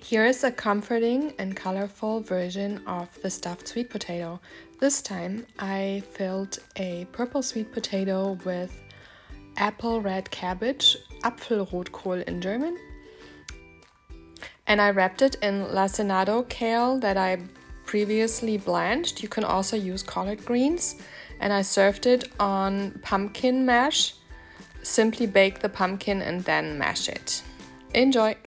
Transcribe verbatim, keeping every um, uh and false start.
Here is a comforting and colorful version of the stuffed sweet potato. This time I filled a purple sweet potato with apple red cabbage, Apfelrotkohl in German, and I wrapped it in lacinato kale that I previously blanched. You can also use collard greens, and I served it on pumpkin mash. Simply bake the pumpkin and then mash it. Enjoy!